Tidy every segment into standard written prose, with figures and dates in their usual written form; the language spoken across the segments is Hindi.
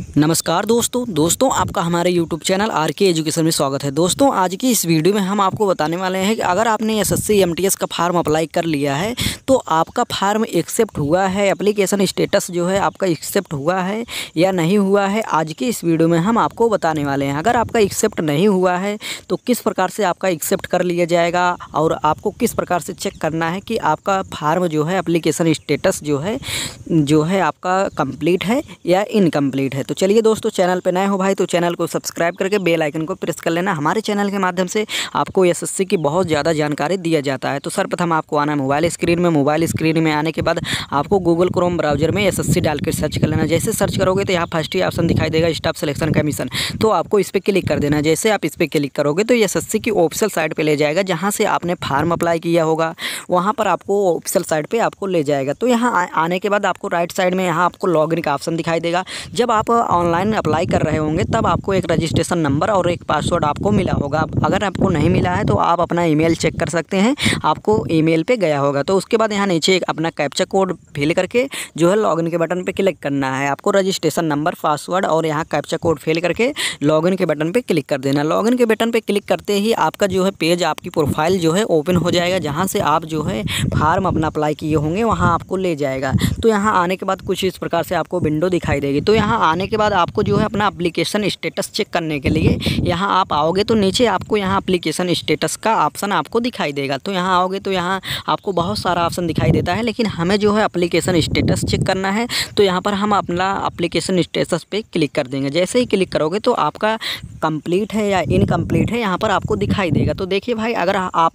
नमस्कार दोस्तों आपका हमारे YouTube channel R K education में स्वागत है। दोस्तों आज की इस वीडियो में हम आपको बताने वाले हैं कि अगर आपने एसएससी एमटीएस का फार्म अप्लाई कर लिया है तो आपका फार्म एक्सेप्ट हुआ है, एप्लीकेशन स्टेटस जो है आपका एक्सेप्ट हुआ है या नहीं हुआ है। आज की इस वीडियो में हम आपको बताने वाले हैं। अगर आपका एक्सेप्ट नहीं हुआ है तो किस प्रकार से आपका एक्सेप्ट कर लिया जाएगा और आपको किस प्रकार से चेक करना है कि आपका फार्म जो है एप्लीकेशन स्टेटस जो है आपका कंप्लीट है या इनकम्प्लीट है। तो चलिए दोस्तों, चैनल पे नए हो भाई तो चैनल को सब्सक्राइब करके बेल आइकन को प्रेस कर लेना। हमारे चैनल के माध्यम से आपको एसएससी की बहुत ज़्यादा जानकारी दिया जाता है। तो सर्वप्रथम आपको आना है मोबाइल स्क्रीन में आने के बाद आपको गूगल क्रोम ब्राउजर में एसएससी डाल कर सर्च कर लेना। जैसे सर्च करोगे तो यहाँ फर्स्ट ही ऑप्शन दिखाई देगा स्टाफ सिलेक्शन कमीशन, तो आपको इस पर क्लिक कर देना। जैसे आप इस पर क्लिक करोगे तो एसएससी की ऑफिशियल साइट पर ले जाएगा, जहाँ से आपने फार्म अप्लाई किया होगा वहाँ पर आपको ऑफिशियल साइट पर आपको ले जाएगा। तो यहाँ आने के बाद आपको राइट साइड में यहाँ आपको लॉगिन का ऑप्शन दिखाई देगा। जब आप ऑनलाइन अप्लाई कर रहे होंगे तब आपको एक रजिस्ट्रेशन नंबर और एक पासवर्ड आपको मिला होगा। अगर आपको नहीं मिला है तो आप अपना ईमेल चेक कर सकते हैं, आपको ईमेल पे गया होगा। तो उसके बाद यहाँ नीचे एक अपना कैप्चा कोड फिल करके जो है लॉगिन के बटन पे क्लिक करना है। आपको रजिस्ट्रेशन नंबर, पासवर्ड और यहाँ कैप्चा कोड फिल करके लॉगिन के बटन पे क्लिक कर देना। लॉगिन के बटन पे क्लिक करते ही आपका जो है पेज, आपकी प्रोफाइल जो है ओपन हो जाएगा, जहाँ से आप जो है फार्म अपना अप्लाई किए होंगे वहाँ आपको ले जाएगा। तो यहाँ आने के बाद कुछ इस प्रकार से आपको विंडो दिखाई देगी। तो यहाँ आने के बाद आपको जो है अपना एप्लीकेशन स्टेटस चेक करने के लिए यहाँ आप आओगे तो नीचे आपको यहाँ एप्लीकेशन स्टेटस का ऑप्शन आपको दिखाई देगा। तो यहाँ आओगे तो यहाँ आपको बहुत सारा ऑप्शन दिखाई देता है, लेकिन हमें जो है एप्लीकेशन स्टेटस चेक करना है। तो यहाँ पर हम अपना एप्लीकेशन स्टेटस पे क्लिक कर देंगे। जैसे ही क्लिक करोगे तो आपका कंप्लीट है या इनकम्प्लीट है यहाँ पर आपको दिखाई देगा। तो देखिए भाई, अगर आप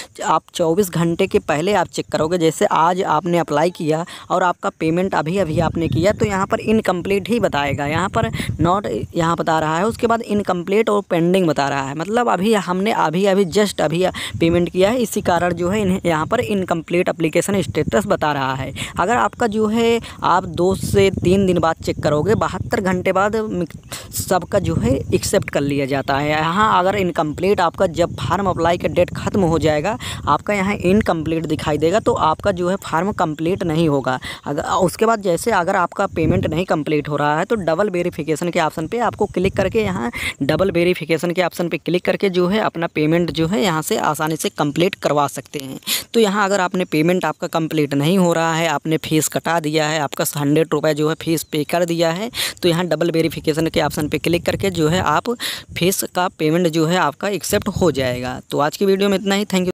24 घंटे के पहले आप चेक करोगे, जैसे आज आपने अप्लाई किया और आपका पेमेंट अभी आपने किया, तो यहाँ पर इनकम्प्लीट ही बताएगा। यहाँ पर नॉट यहाँ बता रहा है, उसके बाद इनकम्प्लीट और पेंडिंग बता रहा है। मतलब हमने अभी जस्ट पेमेंट किया है, इसी कारण जो है यहाँ पर इनकम्प्लीट एप्लीकेशन स्टेटस बता रहा है। अगर आपका जो है आप 2 से 3 दिन बाद चेक करोगे, 72 घंटे बाद सबका जो है एक्सेप्ट कर लिया जाता है। यहाँ अगर इनकम्प्लीट आपका जब फार्म अप्लाई का डेट ख़त्म हो जाएगा, आपका यहाँ इनकम्प्लीट दिखाई देगा, तो आपका जो है फार्म कंप्लीट नहीं होगा। उसके बाद जैसे अगर आपका पेमेंट नहीं कंप्लीट हो रहा है तो डबल वेरिफिकेशन के ऑप्शन पे आपको क्लिक करके यहाँ डबल वेरिफिकेशन के ऑप्शन पे क्लिक करके जो है अपना पेमेंट जो है यहाँ से आसानी से कंप्लीट करवा सकते हैं। तो यहाँ अगर आपने पेमेंट आपका कंप्लीट नहीं हो रहा है, आपने फ़ीस कटा दिया है, आपका 100 रुपये जो है फ़ीस पे कर दिया है, तो यहाँ डबल वेरिफिकेशन के ऑप्शन पे क्लिक करके जो है आप फीस का पेमेंट जो है आपका एक्सेप्ट हो जाएगा। तो आज की वीडियो में इतना ही। Thank you.